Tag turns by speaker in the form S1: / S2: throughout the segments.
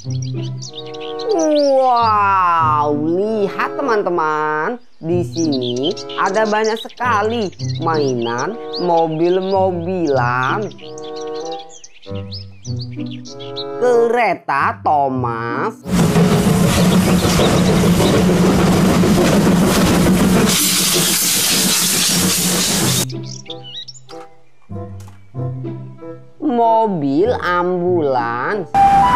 S1: Wow, lihat teman-teman. Di sini ada banyak sekali mainan mobil-mobilan. Kereta Thomas. Mobil ambulans.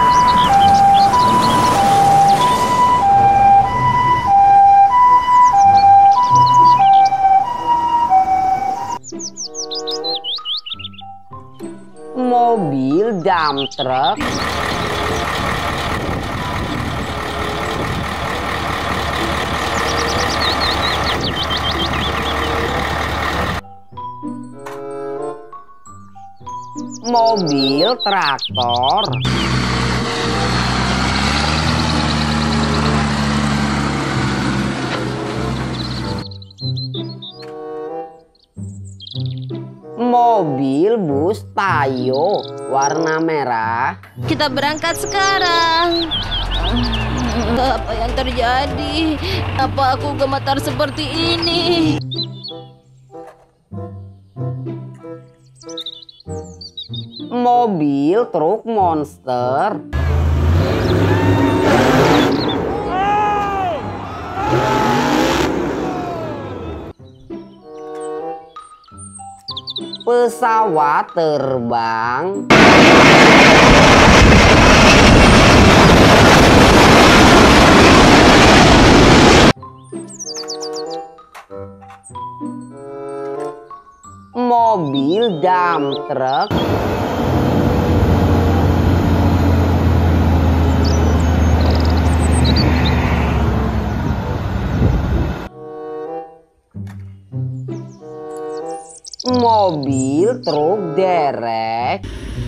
S1: Mobil dump truck. Mobil traktor. Mobil bus Tayo warna merah.
S2: Kita berangkat sekarang. Apa yang terjadi? Apa aku gemetar seperti ini?
S1: Mobil truk monster. Pesawat terbang. Mobil dump truck. Mobil truk derek.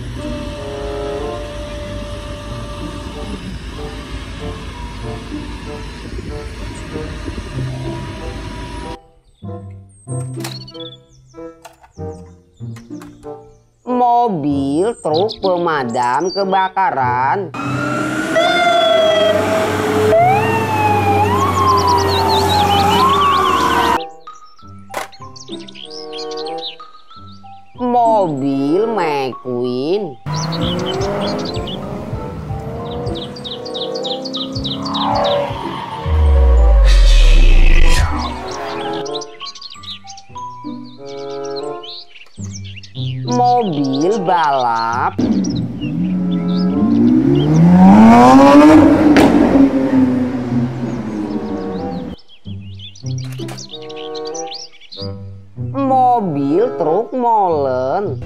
S1: Mobil truk pemadam kebakaran. Mobil McQueen. Mobil balap. Mobil truk molen.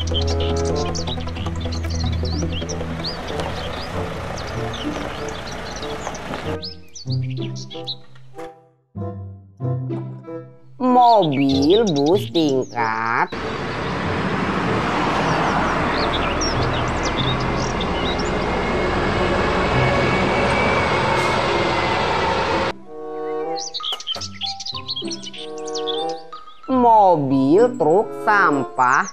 S1: Mobil bus tingkat. Mobil truk sampah.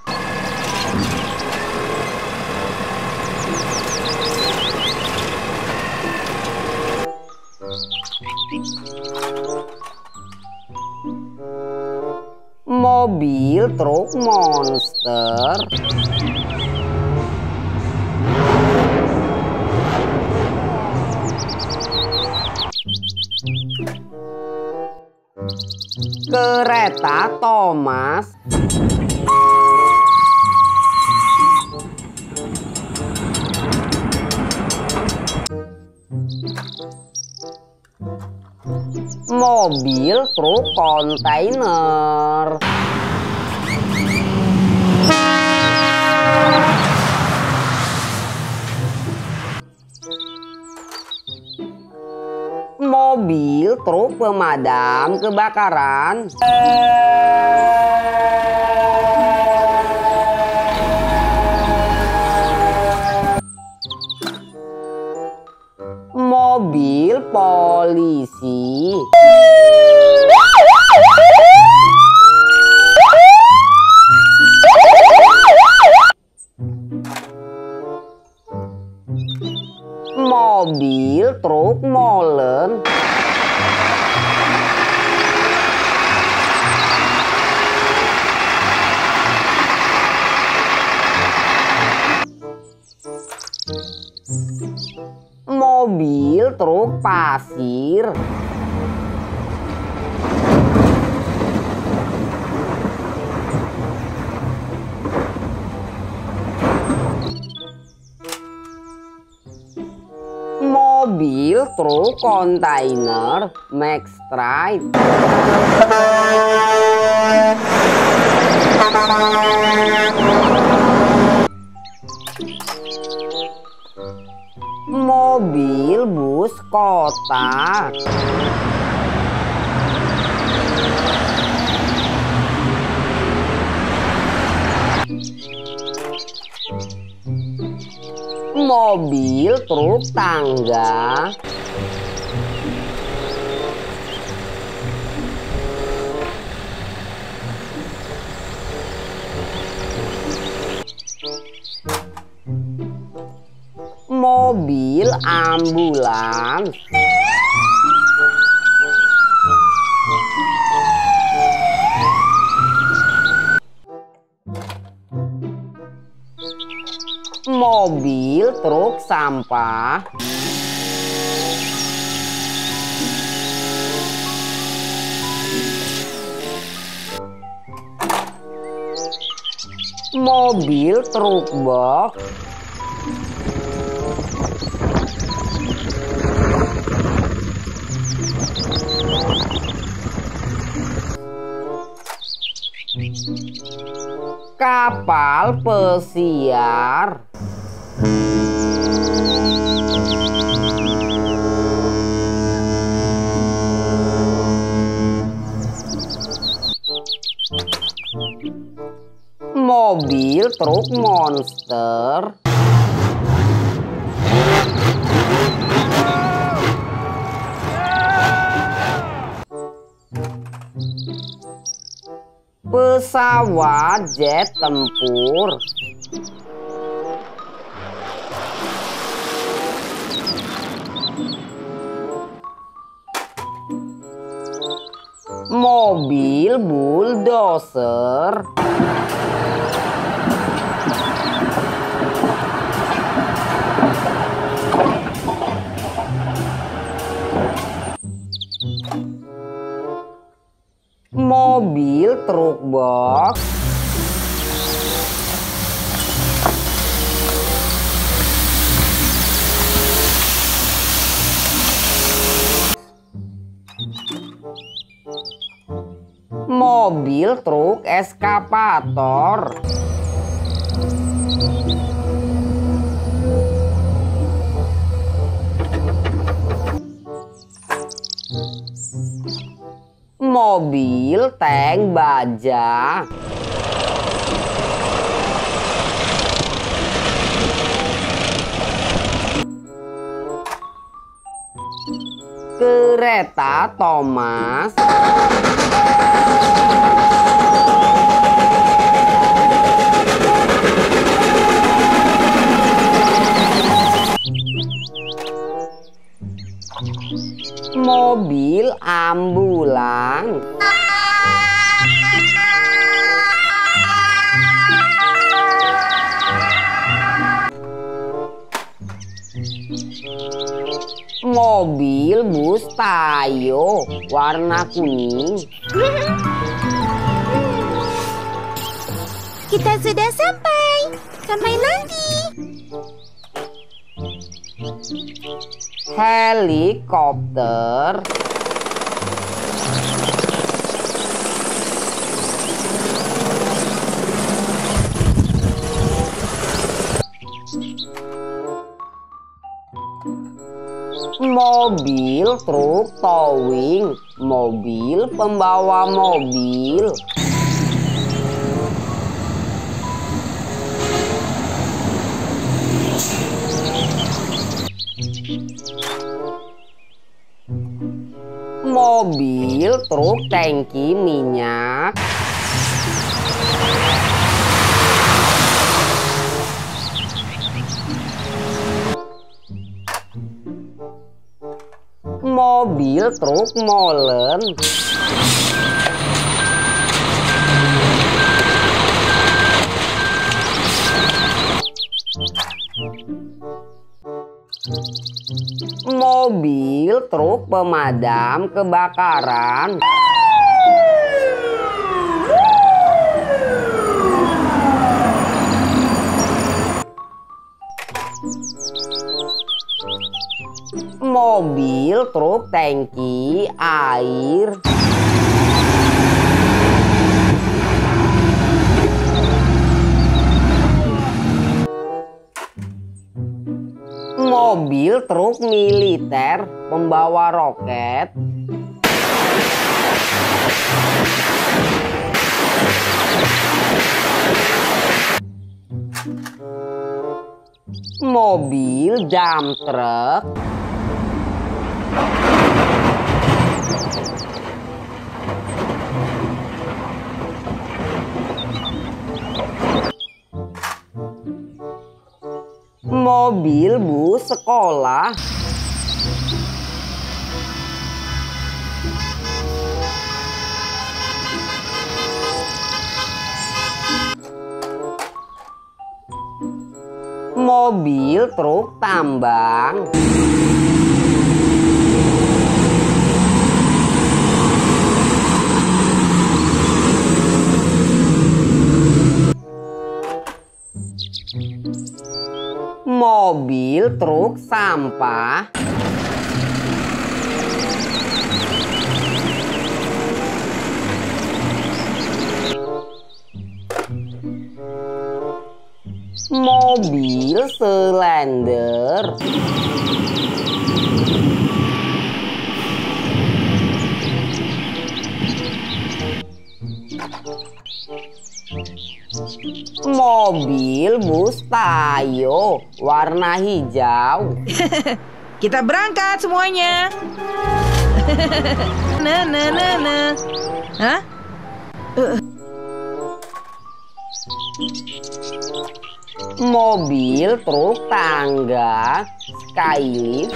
S1: Mobil truk monster. Kereta Thomas. Mobil truk kontainer. Mobil truk pemadam kebakaran. Mobil polisi. Mobil, truk, molen. Mobil, truk, pasir. Mobil, truk, kontainer, Max Stride. Mobil, bus, kota. Mobil, truk, tangga. Mobil, ambulans. Mobil, truk, sampah. Mobil, truk, box. Kapal pesiar. Mobil, truk, monster. Pesawat jet tempur. Mobil, bulldozer. Mobil, truk, box. Mobil, truk, eskavator. Mobil, tank, baja. Kereta Thomas. Mobil, ambulans. Mobil, bus, Tayo, warna kuning.
S3: Kita sudah sampai. Sampai nanti.
S1: Helikopter. Mobil, truk, towing. Mobil, pembawa mobil. Mobil, truk, tangki minyak. Mobil truk molen. Mobil truk pemadam kebakaran. Mobil truk tangki air. Mobil truk militer pembawa roket. Mobil dump truck. Mobil bus sekolah. Mobil truk tambang. Mobil truk sampah. Mobil selender. Mobil bus Tayo warna hijau.
S4: Kita berangkat semuanya. Hah?
S1: Mobil truk tangga Skylift.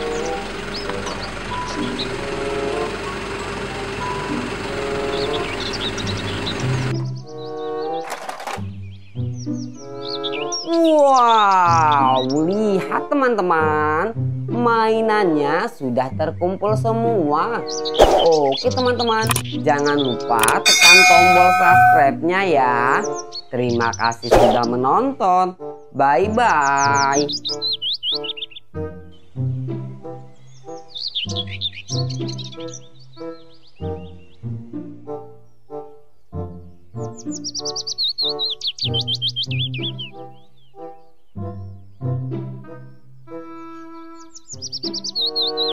S1: Wow, lihat teman-teman, mainannya sudah terkumpul semua. Oke teman-teman, jangan lupa tekan tombol subscribe-nya ya. Terima kasih sudah menonton. Bye-bye.